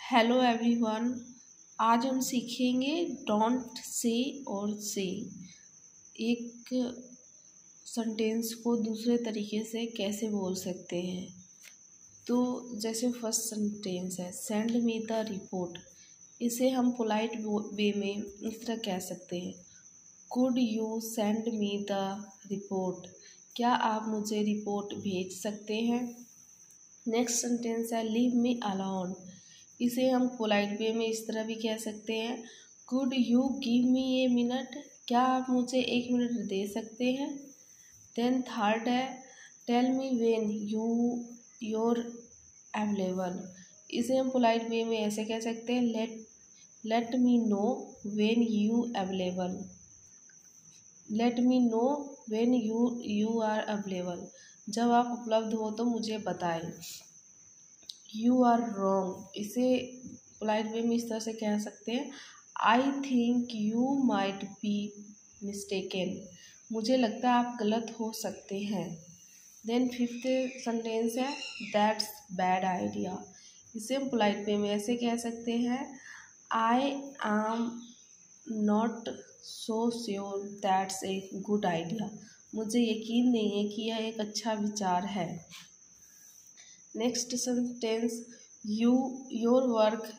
Hello everyone. आज हम सीखेंगे डोंट से और से। एक सेंटेंस को दूसरे तरीके से कैसे बोल सकते हैं। तो जैसे फर्स्ट सेंटेंस है सेंड मी द रिपोर्ट। इसे हम पोलाइट वे में इस तरह कह सकते हैं, could you send me the report. क्या आप मुझे रिपोर्ट भेज सकते हैं। नेक्स्ट सेंटेंस है लीव मी अलोन। इसे हम पोलाइट वे में इस तरह भी कह सकते हैं, could you give me a minute. क्या आप मुझे 1 मिनट दे सकते हैं। देन थर्ड है tell me when your available. इसे हम पोलाइट वे में ऐसे कह सकते हैं, let me know when you available. Let me know when you are available. जब आप उपलब्ध हो तो मुझे बताएं। You are wrong. इसे पोलाइट वे में इस तरह से कह सकते हैं, I think you might be mistaken. मुझे लगता है आप गलत हो सकते हैं। देन फिफ्थ सेंटेंस है दैट्स बैड आइडिया। इसे हम पोलाइट वे में ऐसे कह सकते हैं, I am not so sure that's a good idea. मुझे यकीन नहीं है कि यह एक अच्छा विचार है। Next sentence your work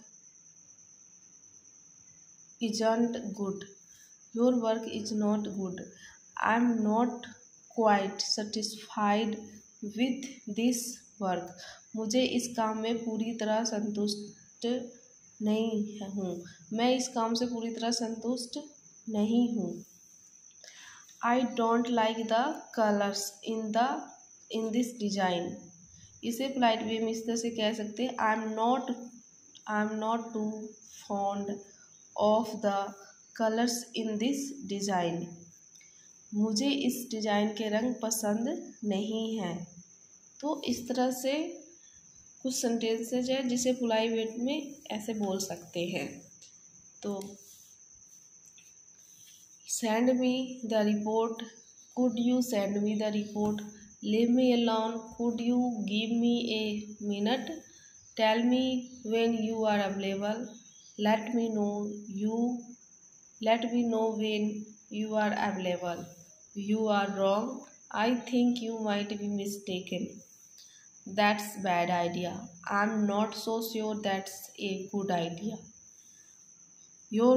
isn't good. Your work is not good. I am not quite satisfied with this work. मुझे इस काम में पूरी तरह संतुष्ट नहीं हूँ। मैं इस काम से पूरी तरह संतुष्ट नहीं हूँ। I don't like the colours in this design. इसे पोलाइट वे में इस तरह से कह सकते हैं, I am not too fond of the colours in this design. मुझे इस डिज़ाइन के रंग पसंद नहीं हैं। तो इस तरह से कुछ सेंटेंसेज है जिसे पोलाइट वे में ऐसे बोल सकते हैं। तो send me the report, could you send me the report, leave me alone, could you give me a minute, tell me when you are available, let me know when you are available, you are wrong, I think you might be mistaken, that's bad idea, I'm not so sure that's a good idea, your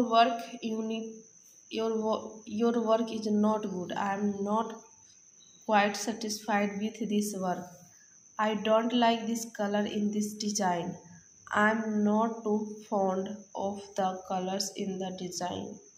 work is not good, I am not quite satisfied with this work. I don't like this color in this design. I'm not too fond of the colors in the design.